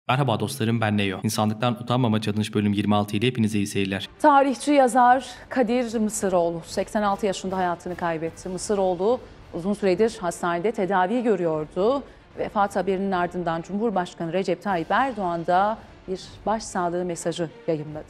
Merhaba dostlarım, ben Neo. İnsanlıktan Utanmama Challenge bölüm 26 ile hepinize iyi seyirler. Tarihçi yazar Kadir Mısıroğlu 86 yaşında hayatını kaybetti. Mısıroğlu uzun süredir hastanede tedavi görüyordu. Vefat haberinin ardından Cumhurbaşkanı Recep Tayyip Erdoğan da bir başsağlığı mesajı yayımladı.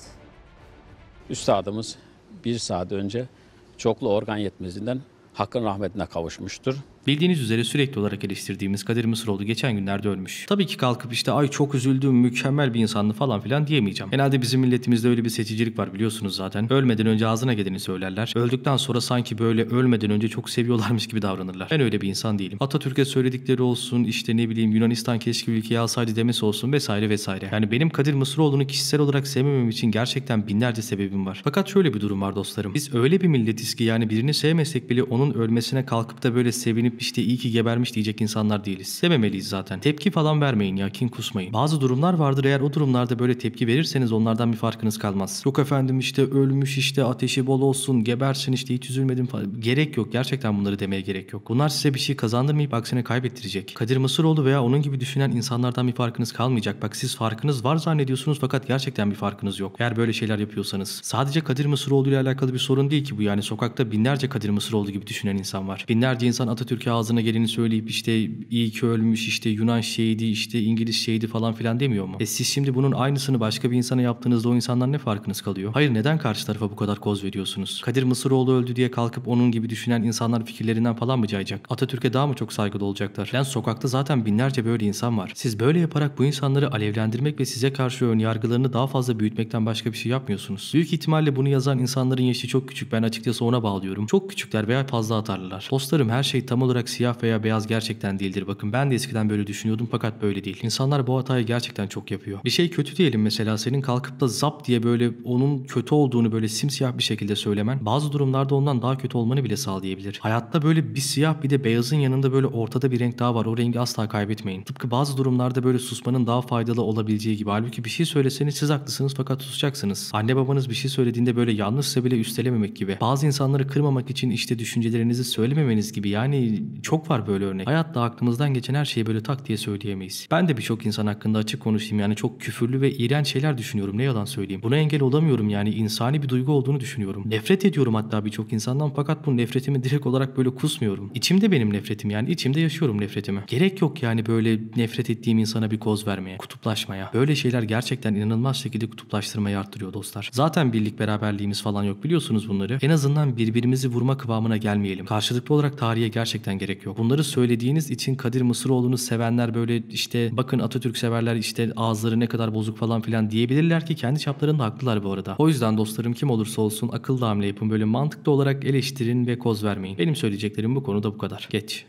Üstadımız bir saat önce çoklu organ yetmezliğinden Hakk'ın rahmetine kavuşmuştur. Bildiğiniz üzere sürekli olarak eleştirdiğimiz Kadir Mısıroğlu geçen günlerde ölmüş. Tabii ki kalkıp işte ay çok üzüldüm, mükemmel bir insandı falan filan diyemeyeceğim. Genelde bizim milletimizde öyle bir seçicilik var biliyorsunuz zaten. Ölmeden önce ağzına geleni söylerler. Öldükten sonra sanki böyle ölmeden önce çok seviyorlarmış gibi davranırlar. Ben öyle bir insan değilim. Atatürk'e söyledikleri olsun, işte ne bileyim Yunanistan keşke ülkeyi alsaydı demesi olsun vesaire vesaire. Yani benim Kadir Mısıroğlu'nu kişisel olarak sevmemem için gerçekten binlerce sebebim var. Fakat şöyle bir durum var dostlarım. Biz öyle bir milletiz ki yani birini sevmesek bile onun ölmesine kalkıp da böyle sevinip işte iyi ki gebermiş diyecek insanlar değiliz. Sevmemeliyiz zaten. Tepki falan vermeyin ya, kin kusmayın. Bazı durumlar vardır, eğer o durumlarda böyle tepki verirseniz onlardan bir farkınız kalmaz. Yok efendim işte ölmüş, işte ateşi bol olsun, gebersin, işte hiç üzülmedim falan. Gerek yok, gerçekten bunları demeye gerek yok. Bunlar size bir şey kazandırmayıp aksine kaybettirecek. Kadir Mısıroğlu veya onun gibi düşünen insanlardan bir farkınız kalmayacak. Bak siz farkınız var zannediyorsunuz fakat gerçekten bir farkınız yok. Eğer böyle şeyler yapıyorsanız. Sadece Kadir Mısıroğlu ile alakalı bir sorun değil ki bu, yani sokakta binlerce Kadir Mısıroğlu gibi düşünen insan var. Binlerce insan Atatürk'e ağzına geleni söyleyip işte iyi ki ölmüş, işte Yunan şehidi, işte İngiliz şehidi falan filan demiyor mu? Siz şimdi bunun aynısını başka bir insana yaptığınızda o insandan ne farkınız kalıyor? Hayır, neden karşı tarafa bu kadar koz veriyorsunuz? Kadir Mısıroğlu öldü diye kalkıp onun gibi düşünen insanlar fikirlerinden falan mı cayacak? Atatürk'e daha mı çok saygılı olacaklar? Yani sokakta zaten binlerce böyle insan var. Siz böyle yaparak bu insanları alevlendirmek ve size karşı ön yargılarını daha fazla büyütmekten başka bir şey yapmıyorsunuz. Büyük ihtimalle bunu yazan insanların yaşı çok küçük. Ben açıkçası ona bağlıyorum. Çok küçükler veya fazla atarlılar. Dostlarım, her şey tam olarak siyah veya beyaz gerçekten değildir. Bakın ben de eskiden böyle düşünüyordum fakat böyle değil. İnsanlar bu hatayı gerçekten çok yapıyor. Bir şey kötü diyelim mesela, senin kalkıp da zap diye böyle onun kötü olduğunu böyle simsiyah bir şekilde söylemen bazı durumlarda ondan daha kötü olmanı bile sağlayabilir. Hayatta böyle bir siyah bir de beyazın yanında böyle ortada bir renk daha var. O rengi asla kaybetmeyin. Tıpkı bazı durumlarda böyle susmanın daha faydalı olabileceği gibi. Halbuki bir şey söyleseniz siz haklısınız fakat susacaksınız. Anne babanız bir şey söylediğinde böyle yanlışsa bile üstelememek gibi. Bazı insanları kırmamak için işte düşüncelerinizi söylememeniz gibi. Yani çok var böyle örnek. Hayatta aklımızdan geçen her şeyi böyle tak diye söyleyemeyiz. Ben de birçok insan hakkında açık konuşayım, yani çok küfürlü ve iğrenç şeyler düşünüyorum, ne yalan söyleyeyim. Buna engel olamıyorum, yani insani bir duygu olduğunu düşünüyorum. Nefret ediyorum hatta birçok insandan fakat bu nefretimi direkt olarak böyle kusmuyorum. İçimde benim nefretim, yani içimde yaşıyorum nefretimi. Gerek yok yani böyle nefret ettiğim insana bir koz vermeye, kutuplaşmaya. Böyle şeyler gerçekten inanılmaz şekilde kutuplaştırmayı arttırıyor dostlar. Zaten birlik beraberliğimiz falan yok, biliyorsunuz bunları. En azından birbirimizi vurma kıvamına gelmeyelim. Karşılıklı olarak tarihe gerçekten gerek yok. Bunları söylediğiniz için Kadir Mısıroğlu'nu sevenler böyle işte bakın Atatürk severler işte ağızları ne kadar bozuk falan filan diyebilirler ki kendi çaplarında haklılar bu arada. O yüzden dostlarım, kim olursa olsun akıllı hamle yapın, böyle mantıklı olarak eleştirin ve koz vermeyin. Benim söyleyeceklerim bu konuda bu kadar. Geç.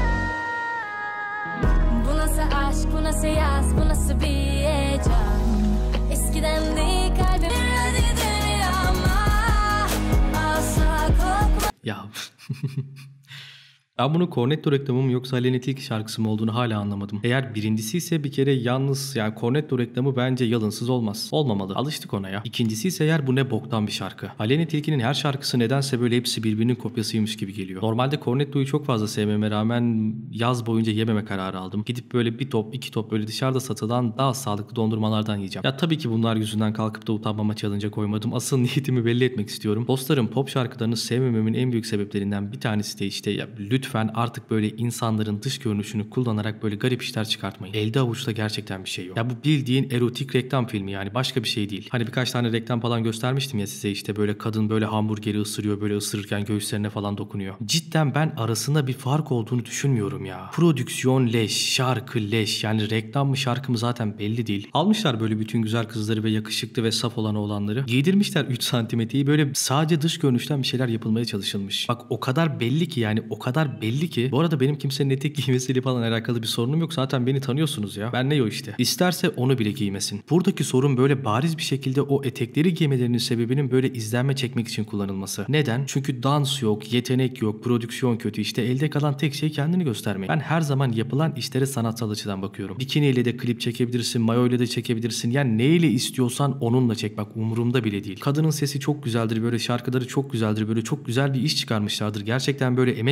Bu nasıl aşk, bu nasıl yaz, bu nasıl bir heyecan. Eskiden de kalbim hadi dünyama asla korkma. Ya ben bunun Cornetto reklamı mı yoksa Aleyna Tilki şarkısı mı olduğunu hala anlamadım. Eğer birincisi ise bir kere yalnız, yani Cornetto reklamı bence yalınsız olmaz. Olmamalı. Alıştık ona ya. İkincisi ise eğer bu ne boktan bir şarkı. Aleyna Tilki'nin her şarkısı nedense böyle hepsi birbirinin kopyasıymış gibi geliyor. Normalde Cornetto'yu çok fazla sevmeme rağmen yaz boyunca yememe kararı aldım. Gidip böyle bir top iki top böyle dışarıda satılan daha sağlıklı dondurmalardan yiyeceğim. Ya tabii ki bunlar yüzünden kalkıp da utanmama challenge'a koymadım. Asıl niyetimi belli etmek istiyorum. Dostlarım, pop şarkılarını sevmememin en büyük sebeplerinden bir tanesi de işte ya lütfen artık böyle insanların dış görünüşünü kullanarak böyle garip işler çıkartmayın. Elde avuçta gerçekten bir şey yok. Ya bu bildiğin erotik reklam filmi, yani başka bir şey değil. Hani birkaç tane reklam falan göstermiştim ya size, işte böyle kadın böyle hamburgeri ısırıyor, böyle ısırırken göğüslerine falan dokunuyor. Cidden ben arasında bir fark olduğunu düşünmüyorum ya. Prodüksiyon leş, şarkı leş, yani reklam mı şarkı mı zaten belli değil. Almışlar böyle bütün güzel kızları ve yakışıklı ve saf olan oğlanları. Giydirmişler 3 santimetreyi, böyle sadece dış görünüşten bir şeyler yapılmaya çalışılmış. Bak o kadar belli ki, yani o kadar belli ki. Bu arada benim kimsenin etek giymesiyle falan alakalı bir sorunum yok. Zaten beni tanıyorsunuz ya. Ben Neo işte. İsterse onu bile giymesin. Buradaki sorun böyle bariz bir şekilde o etekleri giymelerinin sebebinin böyle izlenme çekmek için kullanılması. Neden? Çünkü dans yok, yetenek yok, prodüksiyon kötü. İşte elde kalan tek şey kendini göstermek. Ben her zaman yapılan işlere sanatsal açıdan bakıyorum. Bikiniyle de klip çekebilirsin, mayo ile de çekebilirsin. Yani neyle istiyorsan onunla çek. Bak umurumda bile değil. Kadının sesi çok güzeldir, böyle şarkıları çok güzeldir, böyle çok güzel bir iş çıkarmışlardır. Gerçekten böyle emek verilmiştir.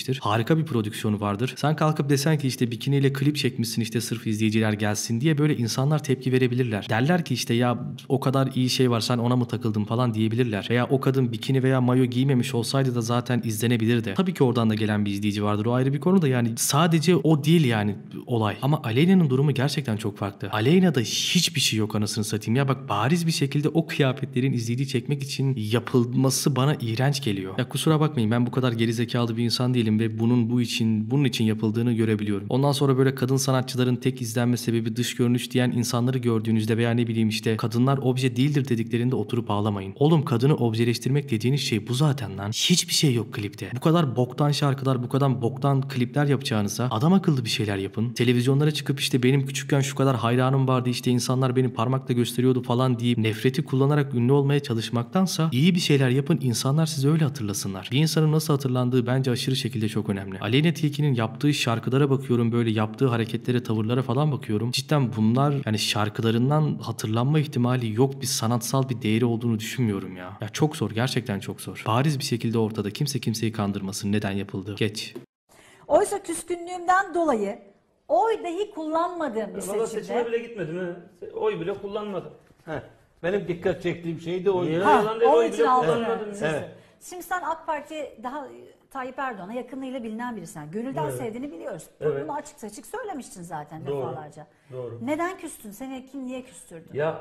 çekmiştir. Harika bir prodüksiyonu vardır. Sen kalkıp desen ki işte bikiniyle klip çekmişsin işte sırf izleyiciler gelsin diye böyle insanlar tepki verebilirler. Derler ki işte ya o kadar iyi şey var sen ona mı takıldın falan diyebilirler. Veya o kadın bikini veya mayo giymemiş olsaydı da zaten izlenebilirdi. Tabii ki oradan da gelen bir izleyici vardır. O ayrı bir konu da yani sadece o değil yani olay. Ama Aleyna'nın durumu gerçekten çok farklı. Aleyna'da hiçbir şey yok anasını satayım. Ya bak bariz bir şekilde o kıyafetlerin izleyiciyi çekmek için yapılması bana iğrenç geliyor. Ya kusura bakmayın ben bu kadar gerizekalı bir insan değilim ve bunun için yapıldığını görebiliyorum. Ondan sonra böyle kadın sanatçıların tek izlenme sebebi dış görünüş diyen insanları gördüğünüzde veya ne bileyim işte kadınlar obje değildir dediklerinde oturup ağlamayın. Oğlum kadını objeleştirmek dediğiniz şey bu zaten lan. Hiçbir şey yok klipte. Bu kadar boktan şarkılar, bu kadar boktan klipler yapacağınıza adam akıllı bir şeyler yapın. Televizyonlara çıkıp işte benim küçükken şu kadar hayranım vardı işte insanlar beni parmakla gösteriyordu falan deyip nefreti kullanarak ünlü olmaya çalışmaktansa iyi bir şeyler yapın insanlar sizi öyle hatırlasınlar. Bir insanın nasıl hatırlandığı bence aşırı şekilde çok önemli. Aleyna Tilki'nin yaptığı şarkılara bakıyorum böyle yaptığı hareketlere tavırlara falan bakıyorum. Cidden bunlar yani şarkılarından hatırlanma ihtimali yok bir sanatsal bir değeri olduğunu düşünmüyorum ya. Ya çok zor gerçekten çok zor. Bariz bir şekilde ortada kimse kimseyi kandırmasın neden yapıldı. Geç. Oysa küskünlüğümden dolayı oy dahi kullanmadığım bir Valla seçimde. seçime bile gitmedim. Oy bile kullanmadım. Benim dikkat çektiğim şey de oydu. Yalan değil, Onun oy için bile aldım kullanmadım. sizi. Evet. Şimdi sen AK Parti daha Tayyip Erdoğan'a yakınlığıyla bilinen birisin. Gönülden Evet. sevdiğini biliyoruz. Evet. Bunu açık seçik söylemiştin zaten Doğru. defalarca. Doğru. Neden küstün? Seni kim niye küstürdü? Ya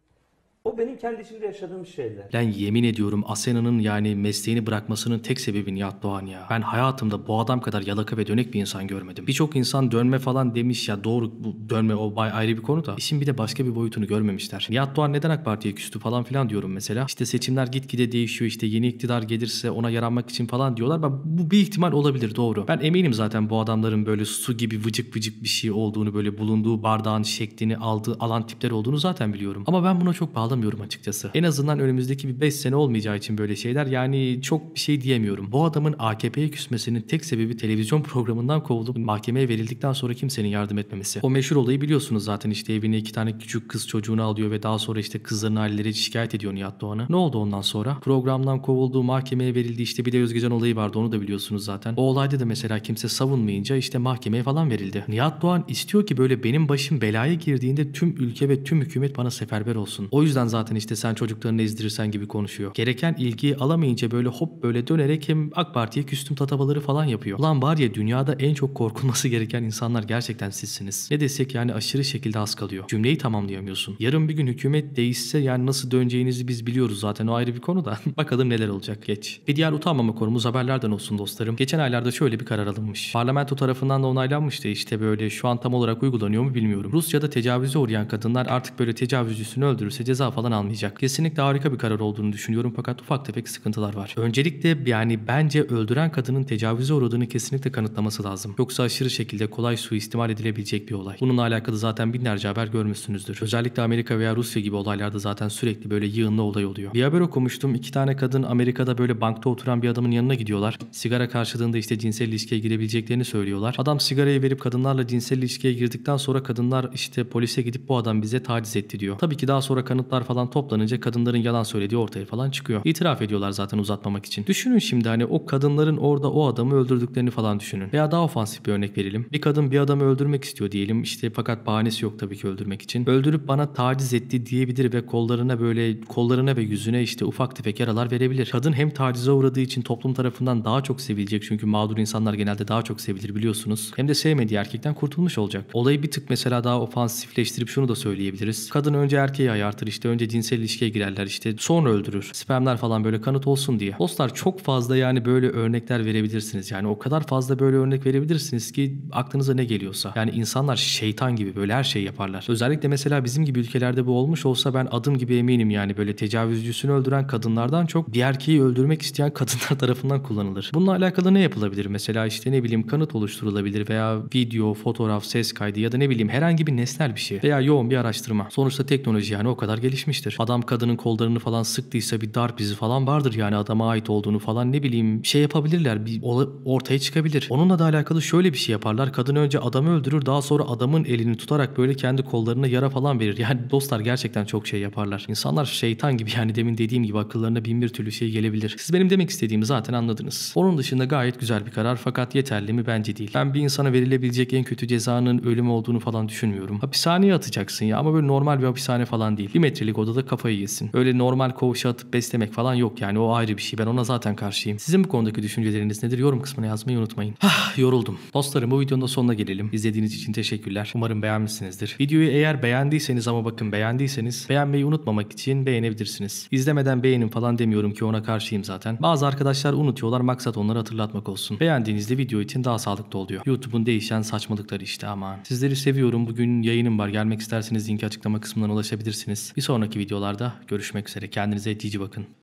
o benim kendi içimde yaşadığım şeyler. Ben yemin ediyorum Asena'nın yani mesleğini bırakmasının tek sebebi Nihat Doğan ya. Ben hayatımda bu adam kadar yalaka ve dönek bir insan görmedim. Birçok insan dönme falan demiş ya doğru bu dönme o ayrı bir konu da. İşin bir de başka bir boyutunu görmemişler. Nihat Doğan neden AK Parti'ye küstü falan filan diyorum mesela. İşte seçimler gitgide değişiyor işte yeni iktidar gelirse ona yaranmak için falan diyorlar. Bu bir ihtimal olabilir doğru. Ben eminim zaten bu adamların böyle su gibi vıcık vıcık bir şey olduğunu böyle bulunduğu bardağın şeklini alan tipler olduğunu zaten biliyorum. Ama ben buna çok bağlı açıkçası. En azından önümüzdeki bir 5 sene olmayacağı için böyle şeyler yani çok bir şey diyemiyorum. Bu adamın AKP'ye küsmesinin tek sebebi televizyon programından kovulup mahkemeye verildikten sonra kimsenin yardım etmemesi. O meşhur olayı biliyorsunuz zaten işte evine 2 tane küçük kız çocuğunu alıyor ve daha sonra işte kızların aileleri şikayet ediyor Nihat Doğan'ı. Ne oldu ondan sonra? Programdan kovuldu, mahkemeye verildi işte bir de Özgecan olayı vardı onu da biliyorsunuz zaten. O olayda da mesela kimse savunmayınca işte mahkemeye falan verildi. Nihat Doğan istiyor ki böyle benim başım belaya girdiğinde tüm ülke ve tüm hükümet bana seferber olsun. O yüzden zaten işte sen çocuklarını ezdirirsen gibi konuşuyor. Gereken ilgiyi alamayınca böyle hop böyle dönerek hem AK Parti'ye küstüm tatavaları falan yapıyor. Ulan var ya dünyada en çok korkulması gereken insanlar gerçekten sizsiniz. Ne desek yani aşırı şekilde az kalıyor. Cümleyi tamamlayamıyorsun. Yarın bir gün hükümet değişse yani nasıl döneceğinizi biz biliyoruz zaten o ayrı bir konu da. Bakalım neler olacak geç. Bir diğer utanmama konumuz haberlerden olsun dostlarım. Geçen aylarda şöyle bir karar alınmış. Parlamento tarafından da onaylanmıştı işte böyle şu an tam olarak uygulanıyor mu bilmiyorum. Rusya'da tecavüze uğrayan kadınlar artık böyle tecavüzcüsünü öldürürse ceza falan almayacak. Kesinlikle harika bir karar olduğunu düşünüyorum fakat ufak tefek sıkıntılar var. Öncelikle yani bence öldüren kadının tecavüze uğradığını kesinlikle kanıtlaması lazım. Yoksa aşırı şekilde kolay suistimal edilebilecek bir olay. Bununla alakalı zaten binlerce haber görmüşsünüzdür. Özellikle Amerika veya Rusya gibi olaylarda zaten sürekli böyle yığınlı olay oluyor. Bir haber okumuştum. 2 tane kadın Amerika'da böyle bankta oturan bir adamın yanına gidiyorlar. Sigara karşılığında işte cinsel ilişkiye girebileceklerini söylüyorlar. Adam sigarayı verip kadınlarla cinsel ilişkiye girdikten sonra kadınlar işte polise gidip bu adam bize taciz etti diyor. Tabii ki daha sonra kanıtlar falan toplanınca kadınların yalan söylediği ortaya falan çıkıyor. İtiraf ediyorlar zaten uzatmamak için. Düşünün şimdi hani o kadınların orada o adamı öldürdüklerini falan düşünün. Veya daha ofansif bir örnek verelim. Bir kadın bir adamı öldürmek istiyor diyelim. İşte fakat bahanesi yok tabii ki öldürmek için. Öldürüp bana taciz etti diyebilir ve kollarına ve yüzüne işte ufak tefek yaralar verebilir. Kadın hem tacize uğradığı için toplum tarafından daha çok sevilecek çünkü mağdur insanlar genelde daha çok sevilir biliyorsunuz. Hem de sevmediği erkekten kurtulmuş olacak. Olayı bir tık mesela daha ofansifleştirip şunu da söyleyebiliriz. Kadın önce erkeği ayartır işte önce cinsel ilişkiye girerler işte sonra öldürür. Spermler falan böyle kanıt olsun diye. Dostlar çok fazla yani böyle örnekler verebilirsiniz. Yani o kadar fazla böyle örnek verebilirsiniz ki aklınıza ne geliyorsa. Yani insanlar şeytan gibi böyle her şeyi yaparlar. Özellikle mesela bizim gibi ülkelerde bu olmuş olsa ben adım gibi eminim yani böyle tecavüzcüsünü öldüren kadınlardan çok bir erkeği öldürmek isteyen kadınlar tarafından kullanılır. Bununla alakalı ne yapılabilir? Mesela işte ne bileyim kanıt oluşturulabilir veya video, fotoğraf, ses kaydı ya da ne bileyim herhangi bir nesnel bir şey veya yoğun bir araştırma. Sonuçta teknoloji yani o kadar gelişmiş. gelişmiştir. Adam kadının kollarını falan sıktıysa bir darp izi falan vardır yani adama ait olduğunu falan ne bileyim şey yapabilirler. Bir ortaya çıkabilir. Onunla da alakalı şöyle bir şey yaparlar. Kadın önce adamı öldürür, daha sonra adamın elini tutarak böyle kendi kollarına yara falan verir. Yani dostlar gerçekten çok şey yaparlar. İnsanlar şeytan gibi yani demin dediğim gibi akıllarına bin bir türlü şey gelebilir. Siz benim demek istediğimi zaten anladınız. Onun dışında gayet güzel bir karar fakat yeterli mi? Bence değil. Ben bir insana verilebilecek en kötü cezanın ölüm olduğunu falan düşünmüyorum. Hapishaneye atacaksın ya ama böyle normal bir hapishane falan değil. 1 metrelik odada kafayı yesin. Öyle normal koğuşa atıp beslemek falan yok yani o ayrı bir şey. Ben ona zaten karşıyım. Sizin bu konudaki düşünceleriniz nedir? Yorum kısmına yazmayı unutmayın. Yoruldum. Dostlarım bu videonun da sonuna gelelim. İzlediğiniz için teşekkürler. Umarım beğenmişsinizdir. Videoyu eğer beğendiyseniz ama bakın beğendiyseniz beğenmeyi unutmamak için beğenebilirsiniz. İzlemeden beğenin falan demiyorum ki ona karşıyım zaten. Bazı arkadaşlar unutuyorlar maksat onları hatırlatmak olsun. Beğendiğinizde video için daha sağlıklı oluyor. YouTube'un değişen saçmalıkları işte aman. Sizleri seviyorum. Bugün yayınım var. Gelmek isterseniz linki açıklama kısmından ulaşabilirsiniz. Bir sonraki videolarda görüşmek üzere. Kendinize cici bakın.